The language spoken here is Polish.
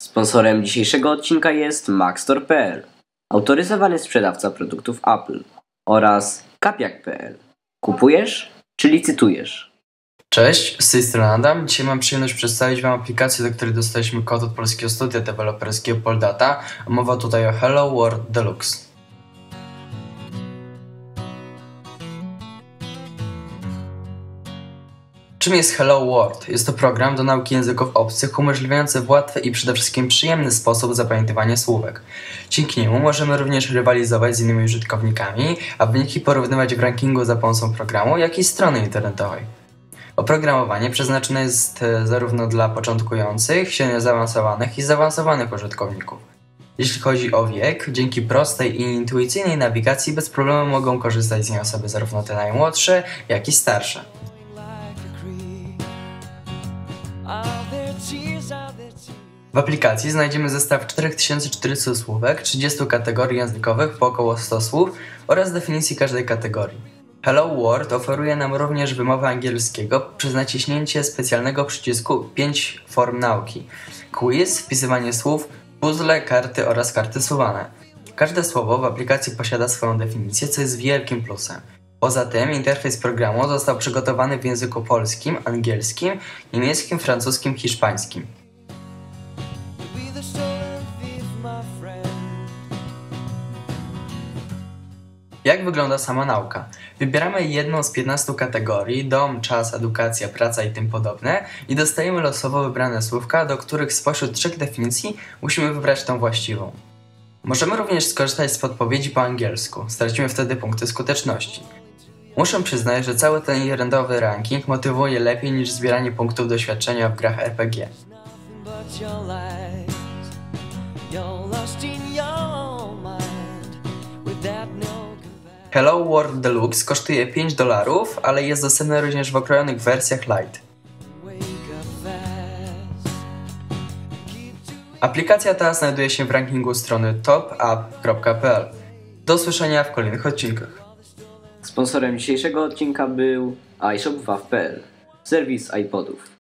Sponsorem dzisiejszego odcinka jest Maxstore.pl, autoryzowany sprzedawca produktów Apple, oraz Kapiak.pl. Kupujesz czy licytujesz? Cześć, z tej strony Adam. Dzisiaj mam przyjemność przedstawić Wam aplikację, do której dostaliśmy kod od polskiego studia deweloperskiego Poldata. Mowa tutaj o Hello World Deluxe. Czym jest Hello World? Jest to program do nauki języków obcych umożliwiający w łatwy i przede wszystkim przyjemny sposób zapamiętywania słówek. Dzięki niemu możemy również rywalizować z innymi użytkownikami, a wyniki porównywać w rankingu za pomocą programu, jak i strony internetowej. Oprogramowanie przeznaczone jest zarówno dla początkujących, średnio zaawansowanych i zaawansowanych użytkowników. Jeśli chodzi o wiek, dzięki prostej i intuicyjnej nawigacji bez problemu mogą korzystać z niej osoby zarówno te najmłodsze, jak i starsze. W aplikacji znajdziemy zestaw 4400 słówek, 30 kategorii językowych po około 100 słów oraz definicji każdej kategorii. Hello World oferuje nam również wymowę angielskiego przez naciśnięcie specjalnego przycisku 5 form nauki: quiz, wpisywanie słów, puzzle, karty oraz karty suwane. Każde słowo w aplikacji posiada swoją definicję, co jest wielkim plusem. Poza tym interfejs programu został przygotowany w języku polskim, angielskim, niemieckim, francuskim, hiszpańskim. Jak wygląda sama nauka? Wybieramy jedną z 15 kategorii: dom, czas, edukacja, praca i tym podobne i dostajemy losowo wybrane słówka, do których spośród 3 definicji musimy wybrać tą właściwą. Możemy również skorzystać z podpowiedzi po angielsku, stracimy wtedy punkty skuteczności. Muszę przyznać, że cały ten randowy ranking motywuje lepiej niż zbieranie punktów doświadczenia w grach RPG. Hello World Deluxe kosztuje $5, ale jest dostępny również w okrojonych wersjach Lite. Aplikacja ta znajduje się w rankingu strony topapp.pl. Do usłyszenia w kolejnych odcinkach. Sponsorem dzisiejszego odcinka był iShop.waw.pl, serwis iPodów.